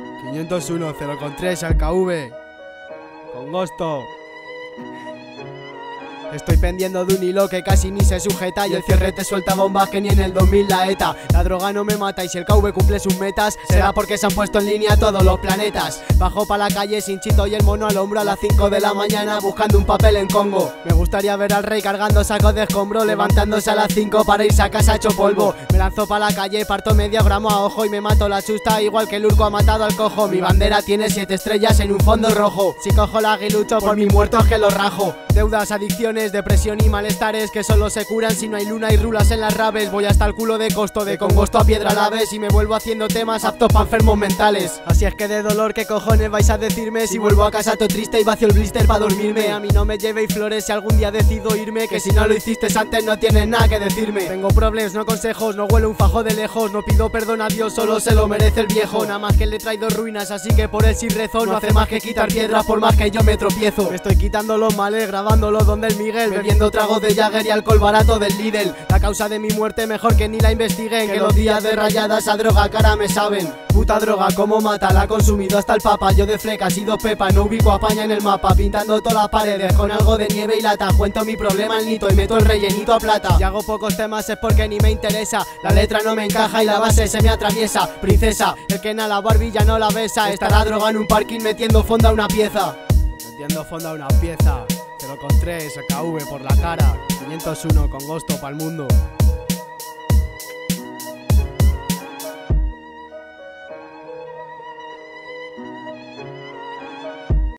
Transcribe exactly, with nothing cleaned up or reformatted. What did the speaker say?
quinientos uno, cero coma tres al K V. Con gusto. Estoy pendiendo de un hilo que casi ni se sujeta y el cierre te suelta bombas que ni en el dos mil la ETA. La droga no me mata y si el K V cumple sus metas será porque se han puesto en línea todos los planetas. Bajo pa' la calle sin chito y el mono al hombro a las cinco de la mañana buscando un papel en Congo. Me gustaría ver al rey cargando sacos de escombro, levantándose a las cinco para irse a casa hecho polvo. Me lanzo pa' la calle, parto medio gramo a ojo y me mato la chusta igual que el urco ha matado al cojo. Mi bandera tiene siete estrellas en un fondo rojo. Si cojo la aguilucho por mis muertos que los rajo. Deudas, adicciones, depresión y malestares que solo se curan si no hay luna y rulas en las raves. Voy hasta el culo de costo, de congosto a piedra la vez y me vuelvo haciendo temas aptos para enfermos mentales. Así es que de dolor, ¿qué cojones vais a decirme? Si vuelvo a casa todo triste y vacío el blister para dormirme. A mí no me llevéis flores si algún día decido irme, que si no lo hiciste antes no tienes nada que decirme. Tengo problemas, no consejos, no huelo un fajo de lejos. No pido perdón a Dios, solo se lo merece el viejo. Nada más que le he traído ruinas, así que por él sí rezo. No hace más que quitar piedras por más que yo me tropiezo. Me estoy quitando los males, grabándolo donde el Miguel, bebiendo tragos de Jagger y alcohol barato del Lidl. La causa de mi muerte mejor que ni la investiguen, que los días de rayadas a droga cara me saben. Puta droga, cómo mata, la ha consumido hasta el papa. Yo de flecas y dos pepas, no ubico a España en el mapa. Pintando todas las paredes con algo de nieve y lata. Cuento mi problema al nito y meto el rellenito a plata. Y hago pocos temas es porque ni me interesa. La letra no me encaja y la base se me atraviesa. Princesa, el que en a la Barbie ya no la besa. Estará droga en un parking metiendo fondo a una pieza. Metiendo fondo a una pieza. cero coma tres, K V por la cara. quinientos uno con gusto pa'l mundo.